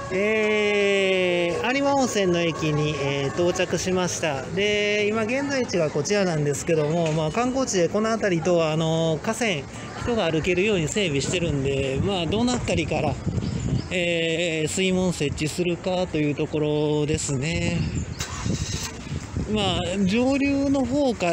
有馬温泉の駅に、到着しました。で、今現在地がこちらなんですけども、観光地でこの辺りと河川、人が歩けるように整備してるんで、どの辺りから、水門設置するかというところですね。上流の方から、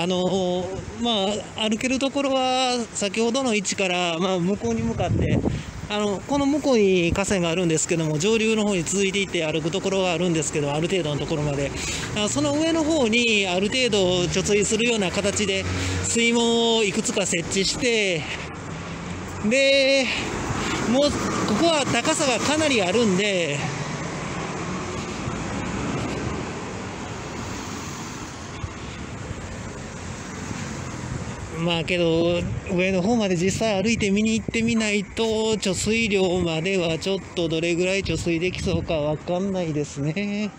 歩けるところは先ほどの位置から、向こうに向かって、この向こうに河川があるんですけども、上流の方に続いていって歩くところがあるんですけど、ある程度のところまで、その上の方にある程度貯水するような形で水門をいくつか設置して、でもうここは高さがかなりあるんで、けど上の方まで実際歩いて見に行ってみないと、貯水量まではちょっとどれぐらい貯水できそうかわかんないですね。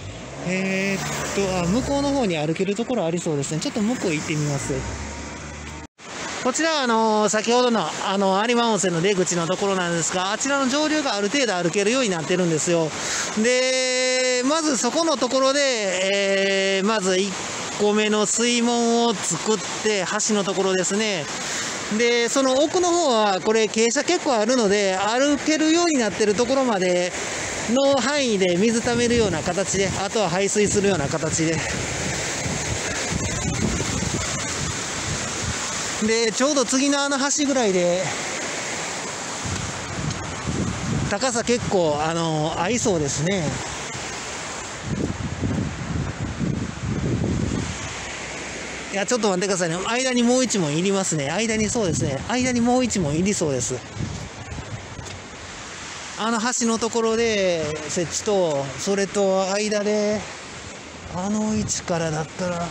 向こうの方に歩けるところありそうですね。ちょっと向こう行ってみます。こちらは先ほどの有馬温泉の出口のところなんですが、あちらの上流がある程度歩けるようになってるんですよ。で、まずそこのところで、まず1個目の水門を作って、橋のところですね。で、その奥の方はこれ傾斜結構あるので、歩けるようになってるところまでの範囲で水溜めるような形で、あとは排水するような形で。で、ちょうど次の橋ぐらいで、高さ結構合いそうですね。いや、ちょっと待ってくださいね。間にもう1問いりますね。そうですね。間にもう1問いりそうです。橋のところで設置と、それと間で、位置からだったら、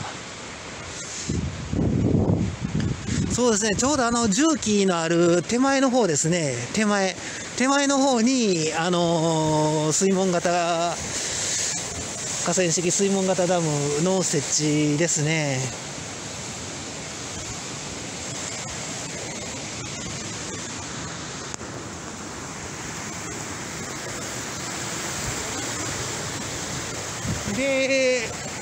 そうですね、ちょうど重機のある手前の方ですね。手前の方に、水門型、河川敷水門型ダムの設置ですね。で、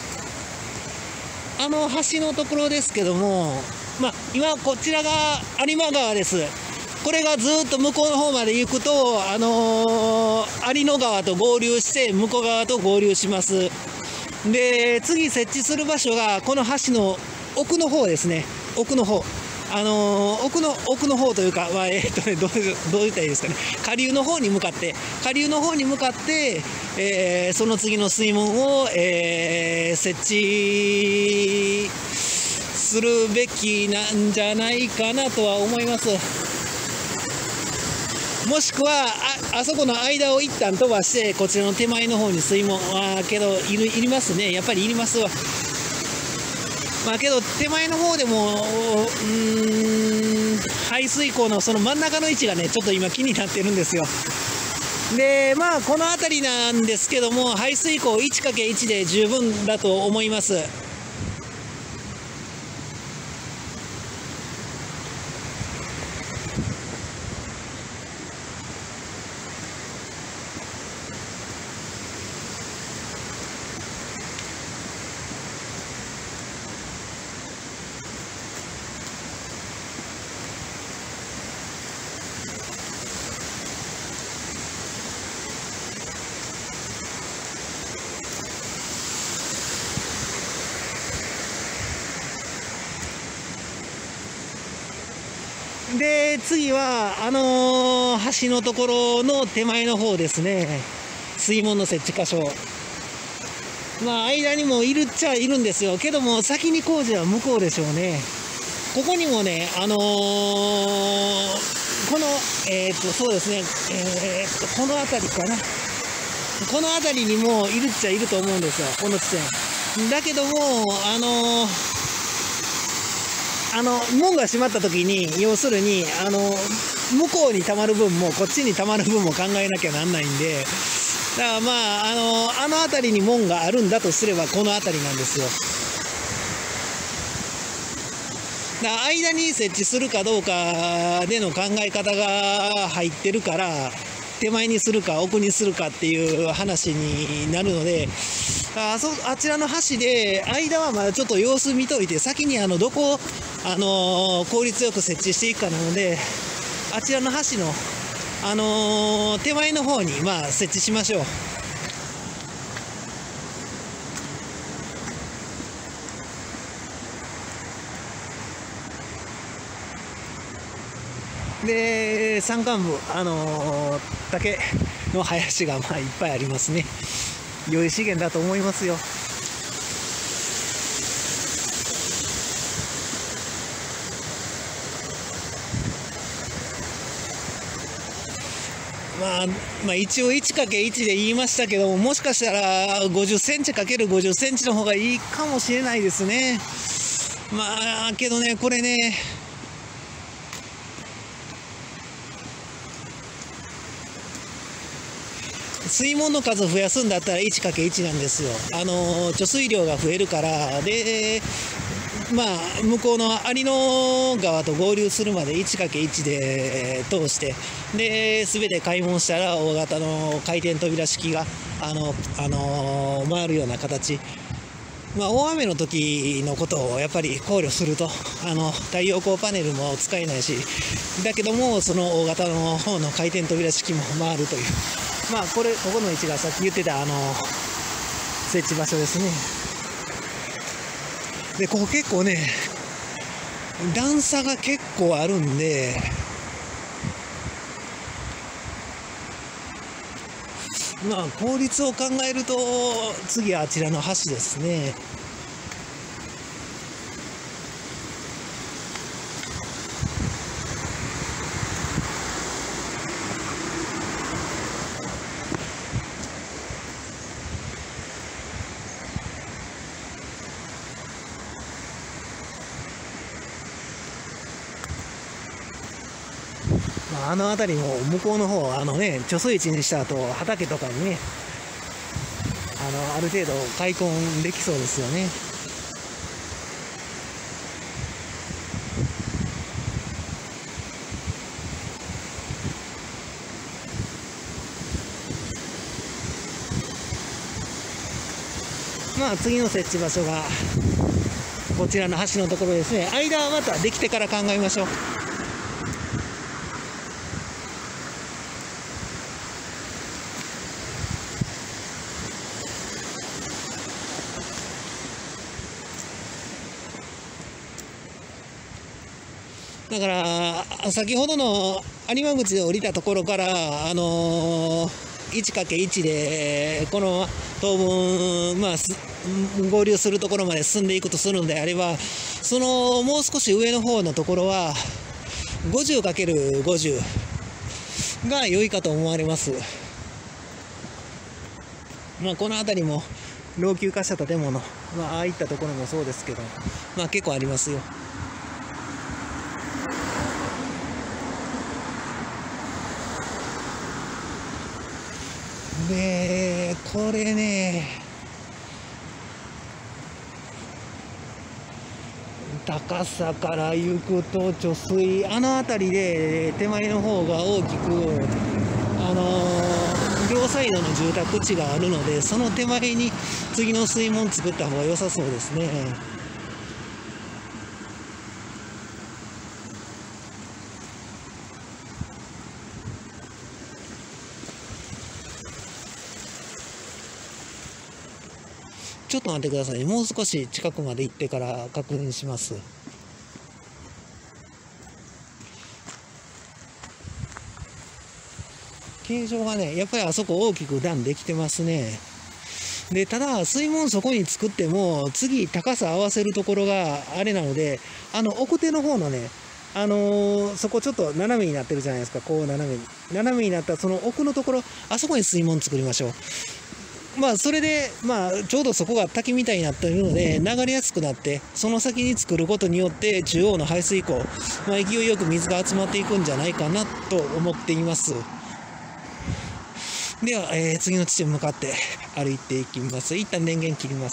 橋のところですけども、今こちらが有馬川です。これがずっと向こうの方まで行くと、有野川と合流して向こう側と合流します。で、次設置する場所がこの橋の奥の方ですね。奥の方。奥の方というか、どう言ったらいいですかね。下流の方に向かって、その次の水門を、設置するべきなんじゃないかなとは思います。もしくはあそこの間を一旦飛ばして、こちらの手前の方に水門けどいりますね。やっぱりいりますわ。けど手前の方でも排水溝のその真ん中の位置がね、ちょっと今気になってるんですよ。で、この辺りなんですけども、排水溝 1×1 で十分だと思います。で、次は橋のところの手前の方ですね。水門の設置箇所。間にもいるっちゃいるんですよ。けども先に工事は向こうでしょうね。ここにもね、このそうですね、この辺りかな。この辺りにもいるっちゃいると思うんですよ、この地点。だけども門が閉まった時に、要するに向こうに溜まる分もこっちに溜まる分も考えなきゃなんないんで、だから辺りに門があるんだとすればこの辺りなんですよ。だから間に設置するかどうかでの考え方が入ってるから、 手前にするか奥にするかっていう話になるので、あちらの橋で間はまだちょっと様子見といて、先にどこを、効率よく設置していくかなので、あちらの橋の、手前の方に設置しましょう。で、山間部、竹の林がいっぱいありますね。良い資源だと思いますよ。一応 1×1 で言いましたけど、もしかしたら50センチ ×50 センチの方がいいかもしれないですね。けどね、これね、水門の数増やすんだったら 1×1 なんですよ。貯水量が増えるから。で、向こうの有野川と合流するまで 1×1 で通して、で、すべて開門したら大型の回転扉式が、回るような形。大雨の時のことをやっぱり考慮すると、太陽光パネルも使えないし、だけども、その大型の方の回転扉式も回るという。ここの位置がさっき言ってた、設置場所ですね。で、ここ結構ね、段差が結構あるんで、効率を考えると、次はあちらの橋ですね。あの辺りも向こうの方、貯水池にした後、畑とかにね、ある程度開墾できそうですよね。次の設置場所が、こちらの橋のところですね。間はまたできてから考えましょう。だから先ほどの有馬口で降りたところから、1×1 でこの当分、合流するところまで進んでいくとするのであれば、そのもう少し上の方のところは 50×50 が良いかと思われます。この辺りも老朽化した建物、ああいったところもそうですけど、結構ありますよ。で、これね、高さから行くと貯水、辺りで手前の方が大きく、両サイドの住宅地があるので、その手前に次の水門作った方が良さそうですね。ちょっと待ってください。もう少し近くまで行ってから確認します。形状がね、やっぱりあそこ大きく段できてますね。で、ただ、水門そこに作っても、次高さ合わせるところがあれなので、奥手の方のね、そこちょっと斜めになってるじゃないですか。こう斜めに。斜めになったその奥のところ、あそこに水門作りましょう。それで、ちょうどそこが滝みたいになっているので、流れやすくなって、その先に作ることによって、中央の排水溝、勢いよく水が集まっていくんじゃないかなと思っています。では、次の地点に向かって歩いていきます。一旦電源切ります。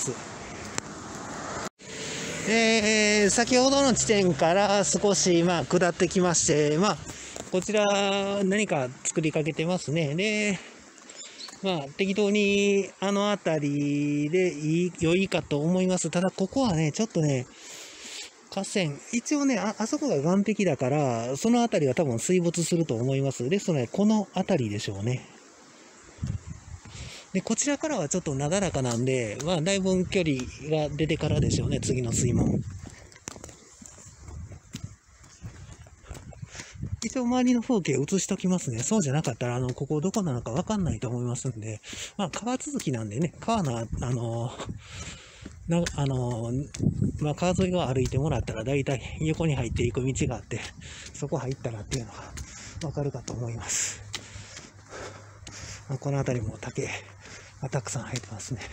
先ほどの地点から少し、下ってきまして、 こちら何か作りかけてますね。で、適当にあの辺りで良いかと思います。ただここはね、ちょっとね、河川、一応ね、あそこが岸壁だから、その辺りは多分水没すると思います。ですので、この辺りでしょうね。で、こちらからはちょっとなだらかなんで、だいぶ距離が出てからでしょうね、次の水門。一応周りの風景映しときますね。そうじゃなかったら、ここどこなのかわかんないと思いますんで、川続きなんでね、川の、川沿いを歩いてもらったら、だいたい横に入っていく道があって、そこ入ったらっていうのがわかるかと思います。この辺りも竹がたくさん生えてますね。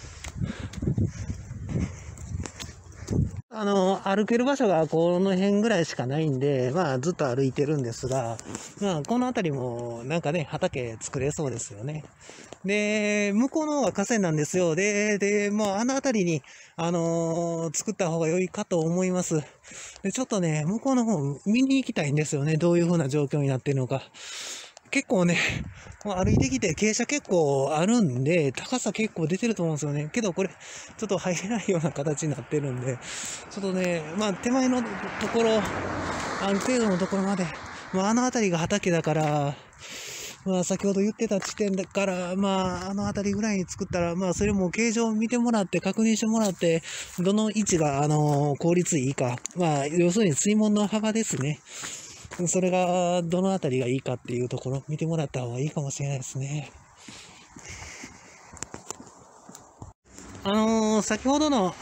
歩ける場所がこの辺ぐらいしかないんで、ずっと歩いてるんですが、この辺りもなんかね、畑作れそうですよね。で、向こうの方は河川なんですよ。で、あの辺りに、作った方が良いかと思います。で、ちょっとね、向こうの方見に行きたいんですよね。どういう風な状況になってるのか。結構ね、歩いてきて傾斜結構あるんで、高さ結構出てると思うんですよね。けどこれ、ちょっと入れないような形になってるんで、ちょっとね、手前のところ、ある程度のところまで、あの辺りが畑だから、先ほど言ってた地点だから、あの辺りぐらいに作ったら、それも形状を見てもらって、確認してもらって、どの位置が、効率いいか。要するに水門の幅ですね。それがどのあたりがいいかっていうところ見てもらった方がいいかもしれないですね。先ほどの、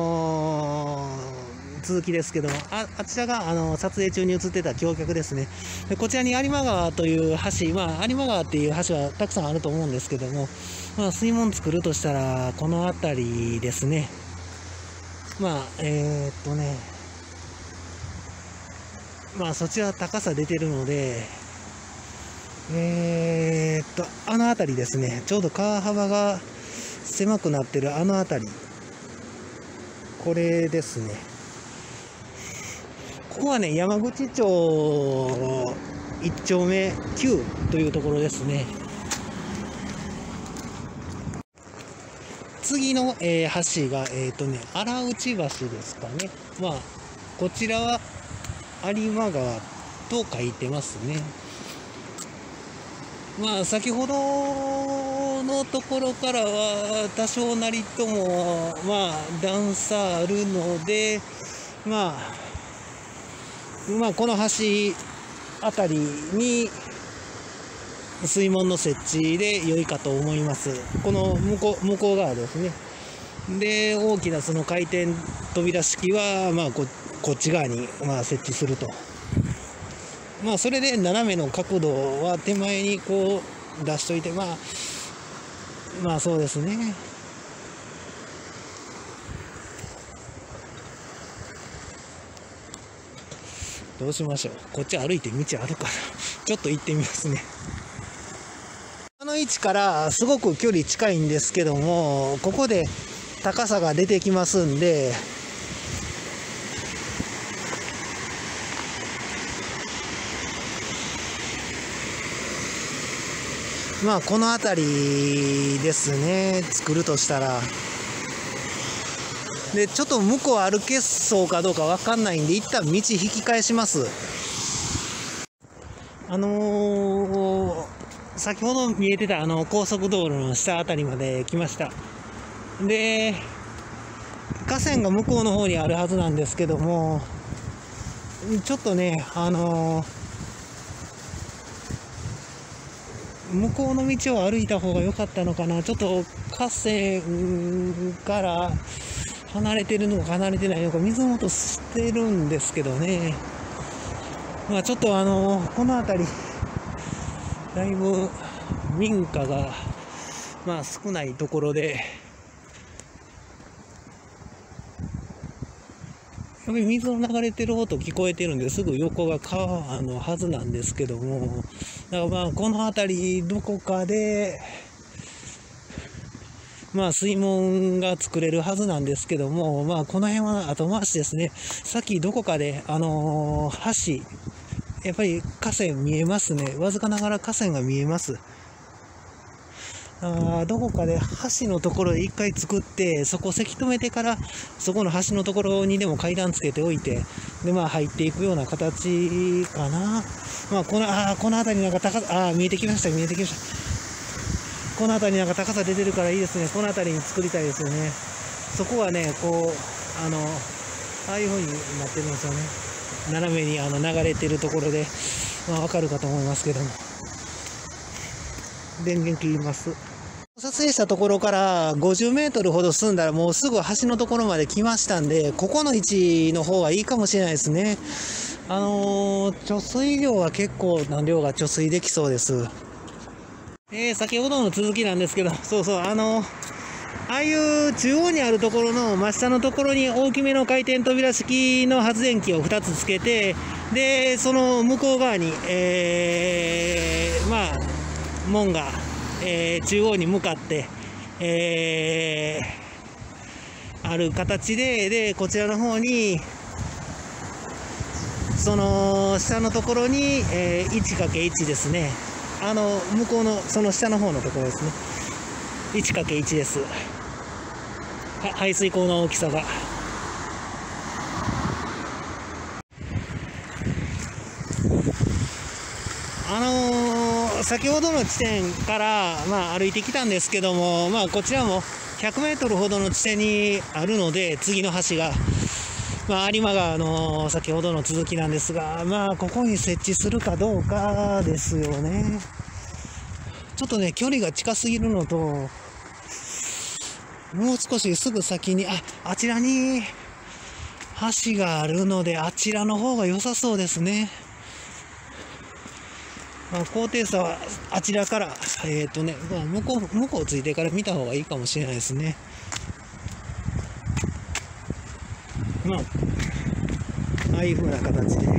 続きですけども、あちらが撮影中に映ってた橋脚ですね。でこちらに有馬川という橋、有馬川っていう橋はたくさんあると思うんですけども、水門作るとしたら、この辺りですね。そちら高さ出てるので、あの辺りですね。ちょうど川幅が狭くなってるあの辺り。これですね。ここはね、山口町1丁目9というところですね。次の、橋が、荒内橋ですかね。こちらは有馬川と書いてますね。先ほどのところからは多少なりとも段差あるので、この橋あたりに水門の設置で良いかと思います。この向こう側ですね。で、大きなその回転扉式はこっち側に設置すると。それで斜めの角度は手前にこう出しといて、そうですね。どうしましょう。こっち歩いて道あるから、ちょっと行ってみますね。この位置からすごく距離近いんですけども、ここで高さが出てきますんで、この辺りですね、作るとしたら。で、ちょっと向こう歩けそうかどうかわかんないんで、一旦道引き返します。先ほど見えてた高速道路の下あたりまで来ました。で、河川が向こうの方にあるはずなんですけども、ちょっとね、向こうの道を歩いた方が良かったのかな。ちょっと河川から離れてるのか離れてないのか、水の音してるんですけどね。ちょっとこの辺り、だいぶ民家が少ないところで、やっぱり水の流れてる音聞こえてるんで、すぐ横が川のはずなんですけども、だからこの辺りどこかで水門が作れるはずなんですけども、この辺は後回しですね。さっきどこかで橋、 やっぱり河川見えますね。わずかながら河川が見えます。どこかで橋のところで一回作って、そこをせき止めてから、そこの橋のところにでも階段つけておいて、で、入っていくような形かな。この辺りなんか高さ、見えてきました、見えてきました。この辺りなんか高さ出てるからいいですね。この辺りに作りたいですよね。そこはね、ああいう風になってるんですよね。斜めに流れてるところで、わかるかと思いますけども。電源切ります。撮影したところから50メートルほど進んだらもうすぐ橋のところまで来ましたんで、ここの位置の方がいいかもしれないですね。貯水量は結構な量が貯水できそうです。先ほどの続きなんですけど、ああいう中央にあるところの真下のところに大きめの回転扉式の発電機を2つつけて、で、その向こう側に、門が、中央に向かって、ある形で、こちらの方に、その下のところに、1×1 ですね。向こうのその下の方のところですね。1×1 です。排水溝の大きさが。先ほどの地点から、歩いてきたんですけども、こちらも100メートルほどの地点にあるので、次の橋が、有馬川の先ほどの続きなんですが、ここに設置するかどうかですよね。ちょっとね、距離が近すぎるのと、もう少しすぐ先に、あちらに橋があるので、あちらの方が良さそうですね。高低差はあちらから、向こうついてから見た方がいいかもしれないですね。ああいう風な形で。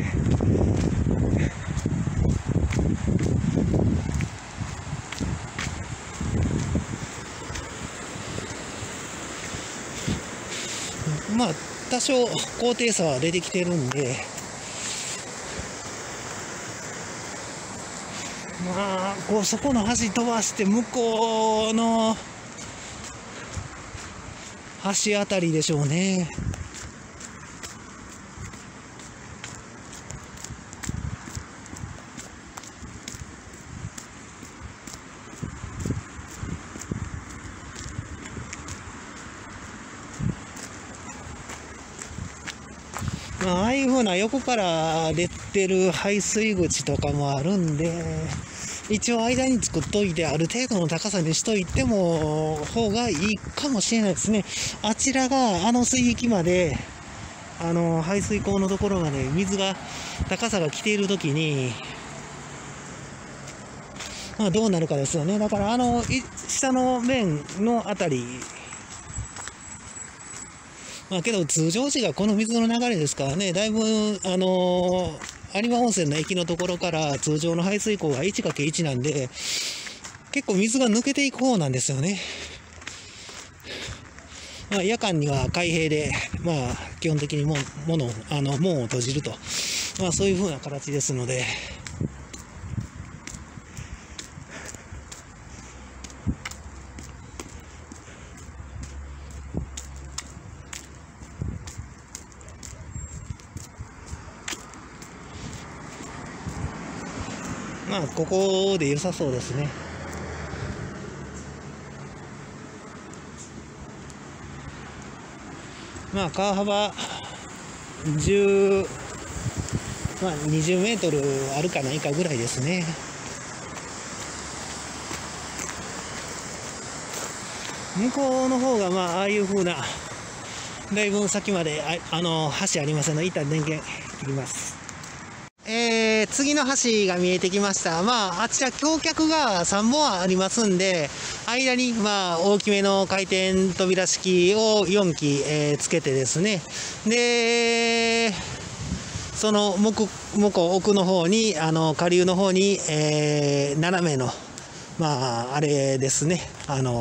多少高低差は出てきてるんで、そこの橋飛ばして向こうの橋あたりでしょうね。ああいう風な横から出てる排水口とかもあるんで、一応間に作っといて、ある程度の高さにしといても方がいいかもしれないですね。あちらが水域まで、排水溝のところまで水が、高さが来ているときに、どうなるかですよね。だから下の面のあたり、けど通常時がこの水の流れですからね、だいぶ有馬温泉の駅のところから通常の排水溝が 1×1 なんで、結構水が抜けていく方なんですよね。夜間には開閉で、基本的に門を閉じると、そういう風な形ですので。ここで良さそうですね。川幅20メートルあるかないかぐらいですね。向こうの方がああいう風な、だいぶ先まで橋ありませんので、一旦電源切ります。次の橋が見えてきました。あちら橋脚が3本ありますんで、間に大きめの回転扉式を4基、つけてですね、でその向こう奥の方に下流の方に、斜めのあれです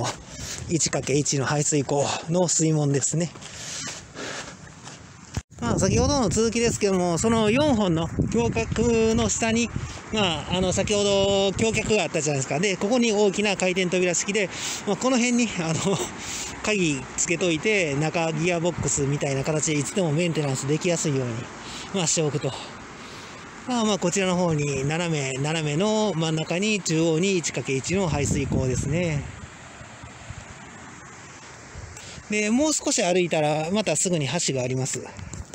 ね、1×1 の排水溝の水門ですね。 先ほどの続きですけども、その4本の橋脚の下に、先ほど橋脚があったじゃないですか。で、ここに大きな回転扉式で、この辺に、鍵つけといて、中ギアボックスみたいな形でいつでもメンテナンスできやすいように、しておくと。こちらの方に斜めの真ん中に中央に 1×1 の排水口ですね。で、もう少し歩いたら、またすぐに橋があります。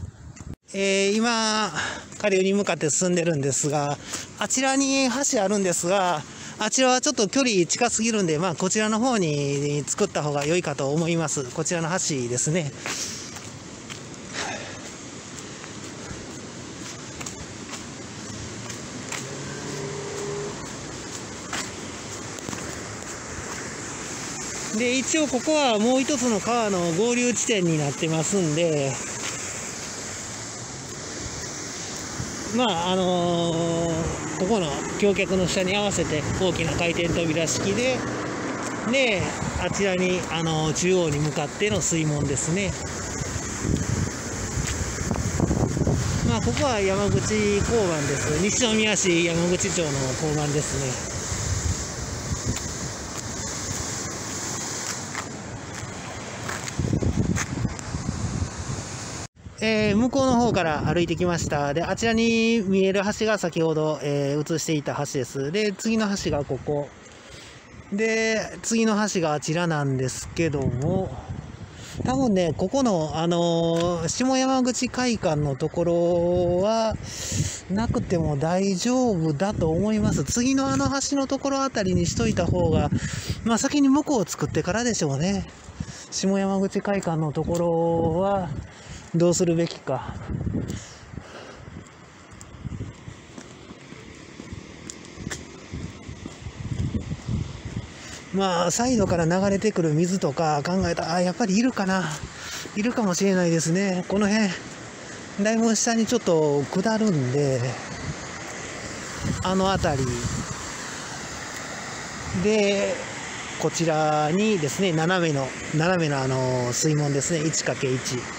今、下流に向かって進んでるんですが、あちらに橋あるんですが、あちらはちょっと距離近すぎるんで、こちらの方に作った方が良いかと思います。こちらの橋ですね。で、一応ここはもう一つの川の合流地点になってますんで、ここの橋脚の下に合わせて大きな回転扉式で、あちらに中央に向かっての水門ですね。ここは山口交番です。西宮市山口町の交番ですね。向こうの方から歩いてきました。で、あちらに見える橋が先ほど、映していた橋です。で、次の橋がここ。で、次の橋があちらなんですけども、多分ね、ここの、下山口会館のところは、なくても大丈夫だと思います。次の橋のところあたりにしといた方が、先に向こうを作ってからでしょうね。下山口会館のところは、どうするべきか。サイドから流れてくる水とか考えたら、やっぱりいるかな。いるかもしれないですね。この辺、だいぶ下にちょっと下るんで、辺りで、こちらにですね、斜めの水門ですね、1×1。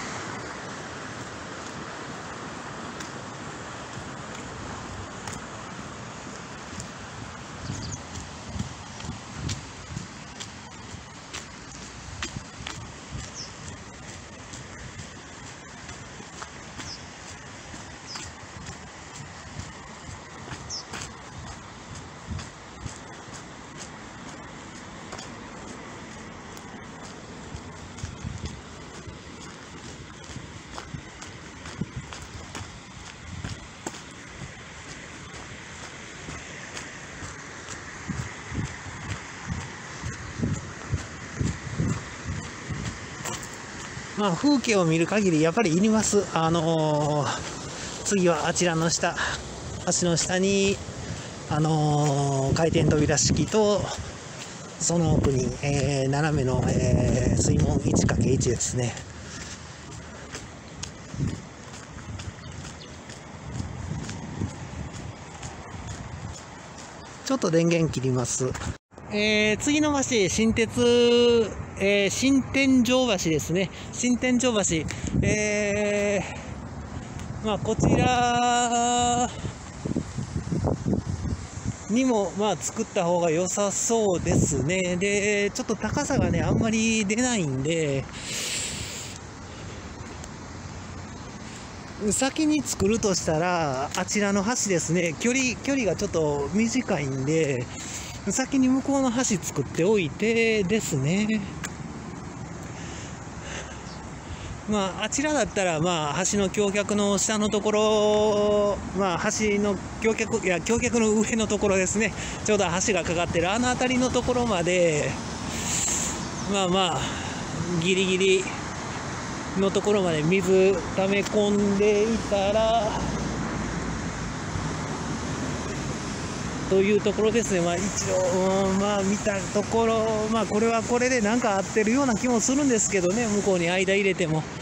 風景を見る限りやっぱりいります。次はあちらの下、橋の下に、回転扉式と、その奥に、斜めの、水門 1×1 ですね。ちょっと電源切ります。次の橋、新鉄、新天井橋ですね。新天井橋。こちらにも、作った方が良さそうですね。で、ちょっと高さがね、あんまり出ないんで、先に作るとしたら、あちらの橋ですね。距離がちょっと短いんで、先に向こうの橋作っておいてですね。あちらだったら、橋の橋脚の下のところ、橋の橋脚の上のところですね。ちょうど橋がかかってる辺りのところまで、ギリギリのところまで水溜め込んでいたら、というところですね。一応、見たところ、これはこれでなんか合ってるような気もするんですけどね、向こうに間入れても。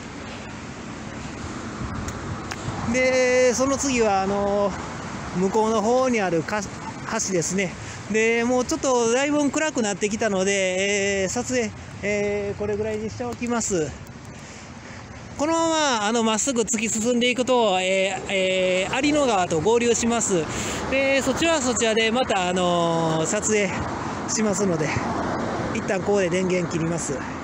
で、その次は、向こうの方にある橋ですね。で、もうちょっとだいぶ暗くなってきたので、撮影、これぐらいにしておきます。 このまままっすぐ突き進んでいくと、有野川と合流します。でそちらはそちらでまた撮影しますので、一旦ここで電源切ります。